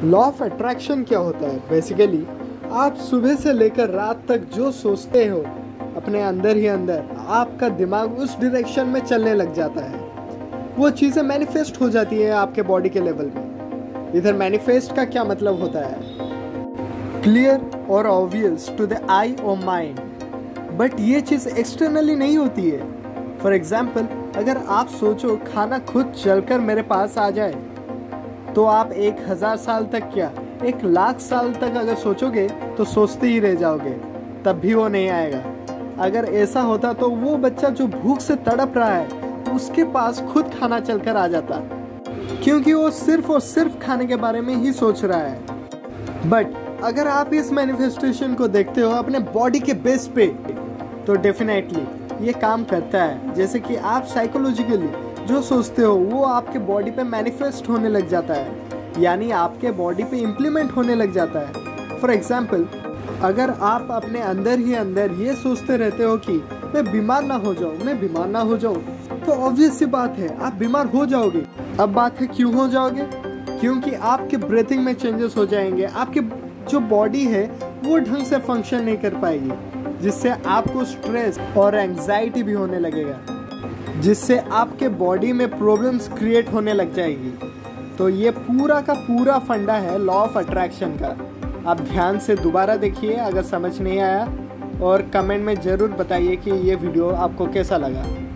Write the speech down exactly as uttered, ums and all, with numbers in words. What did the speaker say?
Law of attraction क्या होता है? बेसिकली आप सुबह से लेकर रात तक जो सोचते हो अपने अंदर ही अंदर, आपका दिमाग उस डायरेक्शन में चलने लग जाता है। वो चीज़ें मैनिफेस्ट हो जाती है आपके बॉडी के लेवल में। इधर मैनिफेस्ट का क्या मतलब होता है? क्लियर और ऑब्वियस टू द आई और माइंड, बट ये चीज़ एक्सटर्नली नहीं होती है। फॉर एग्जाम्पल, अगर आप सोचो खाना खुद चलकर मेरे पास आ जाए, तो आप एक हजार साल तक क्या एक लाख साल तक अगर सोचोगे तो सोचते ही रह जाओगे, तब भी वो नहीं आएगा। अगर ऐसा होता तो वो बच्चा जो भूख से तड़प रहा है उसके पास खुद खाना चलकर आ जाता, क्योंकि वो सिर्फ और सिर्फ खाने के बारे में ही सोच रहा है। बट अगर आप इस मैनिफेस्टेशन को देखते हो अपने बॉडी के बेस पे, तो डेफिनेटली ये काम करता है। जैसे कि आप साइकोलॉजिकली जो सोचते हो वो आपके बॉडी पे मैनिफेस्ट होने लग जाता है, यानी आपके बॉडी पे इम्प्लीमेंट होने लग जाता है। फॉर एग्जाम्पल, अगर आप अपने अंदर ही अंदर ये सोचते रहते हो कि मैं बीमार ना हो जाऊँ, मैं बीमार ना हो जाऊँ, तो ऑब्वियस सी बात है आप बीमार हो जाओगे। अब बात है क्यों हो जाओगे? क्योंकि आपके ब्रीथिंग में चेंजेस हो जाएंगे, आपके जो बॉडी है वो ढंग से फंक्शन नहीं कर पाएगी, जिससे आपको स्ट्रेस और एंजाइटी भी होने लगेगा, जिससे आपके बॉडी में प्रॉब्लम्स क्रिएट होने लग जाएगी। तो ये पूरा का पूरा फंडा है लॉ ऑफ अट्रैक्शन का। आप ध्यान से दोबारा देखिए अगर समझ नहीं आया, और कमेंट में ज़रूर बताइए कि ये वीडियो आपको कैसा लगा।